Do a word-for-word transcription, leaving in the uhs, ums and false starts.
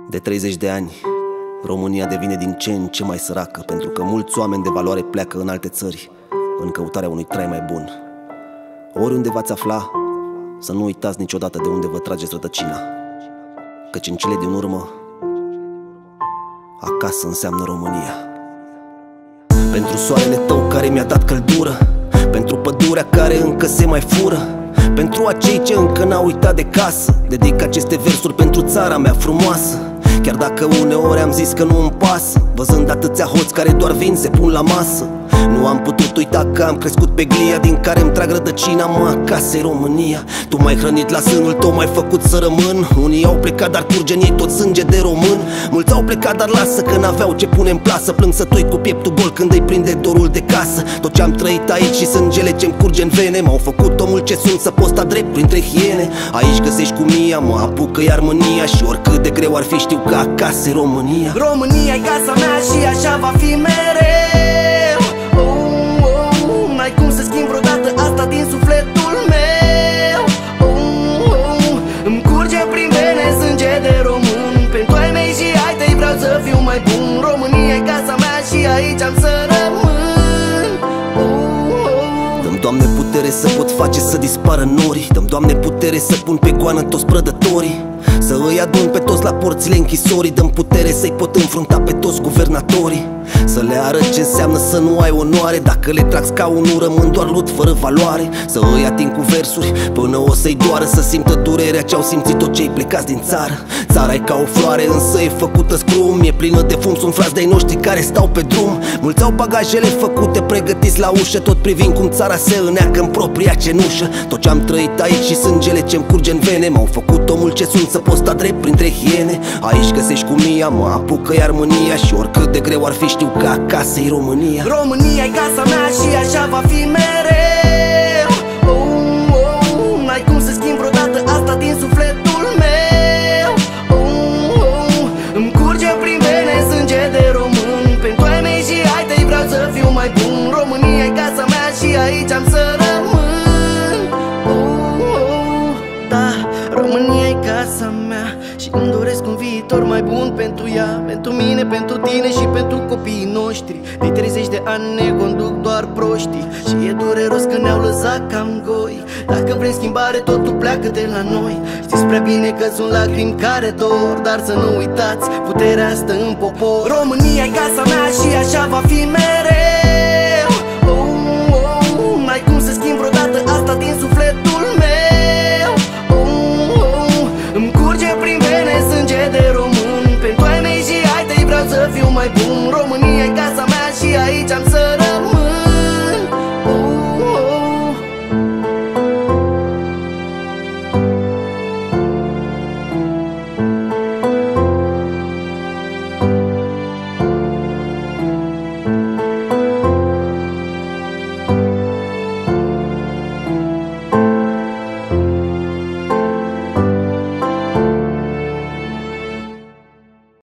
De treizeci de ani, România devine din ce în ce mai săracă, pentru că mulți oameni de valoare pleacă în alte țări în căutarea unui trai mai bun. Oriunde v-ați afla, să nu uitați niciodată de unde vă trageți rădăcina, căci în cele din urmă, acasă înseamnă România. Pentru soarele tău care mi-a dat căldură, pentru pădurea care încă se mai fură, pentru acei ce încă n-au uitat de casă, dedic aceste versuri pentru țara mea frumoasă. Chiar dacă uneori am zis că nu îmi pasă, văzând atâția hoți care doar vin, se pun la masă, nu am putut uita că am crescut pe glia din care îmi trag rădăcina. Mă, acasă-i România. Tu m-ai hrănit la sânul tău, m-ai făcut să rămân. Unii au plecat, dar curge în ei tot sânge de român. Mulți au plecat, dar lasă că n-aveau ce pune în plasă. Plâng sătui cu pieptul gol când îi prinde dorul de casă. Tot ce am trăit aici și sângele ce-mi curge în vene m-au făcut omul ce sunt, să pot sta drept printre hiene. Aici găsești cu mia, mă apucă iar mânia, și oricât de greu ar fi, știu că acasă-i România. România-i casa mea și așa va fi mereu. Oh, oh, n-ai cum să schimb vreodată asta din sufletul meu. Oh, oh, îmi curge prin vene sânge de român. Pentru ai mei și ai tăi vreau să fiu mai bun. România-i casa mea și aici am să rămân. Oh, oh. Dă-mi, Doamne, putere să pot face să dispară norii. Dă-mi, Doamne, putere să pun pe goană toți prădătorii, să îi adun pe toți la porțile închisorii. Dă-mi putere să-i pot înfrunta pe toți guvernatorii, să le arăt ce înseamnă să nu ai onoare. Dacă le trag scaunul, rămân doar lut fără valoare. Să îi ating cu versuri până o să-i doară, să simtă durerea ce-au simțit tot cei plecați din țară. Țara e ca o floare, însă e făcută scrum, e plină de fum, sunt frați de-ai noștri care stau pe drum. Mulți au bagajele făcute, pregătiți la ușă, tot privind cum țara se îneacă în propria cenușă. Tot ce am trăit aici și sângele ce-mi curge în vene m-au făcut omul ce sunt, să pot sta drept printre hiene. Aici găsești cu mia, mă apucă iar mânia, și oricât de greu ar fi, știu că acasă-i România. România-i casa mea și așa va fi mereu. Oh, oh, n-ai cum să schimb vreodată asta din sufletul meu. Oh, oh, îmi curge prin vene sânge de român. Pentru ai mei și ai tăi vreau să fiu mai bun. România-i casa mea și aici am să rămân. Oh, oh, da, România-i casa mea și îmi doresc un viitor mai bun pentru ea, pentru mine, pentru tine și pentru copiii noștri. De treizeci de ani ne conduc doar proștii și e dureros că ne-au lăsat cam goi. Dacă vrem schimbare, totul pleacă de la noi. Știți prea bine că sunt lacrimi care dor, dar să nu uitați, puterea stă în popor. România-i casa mea și așa va fi mereu.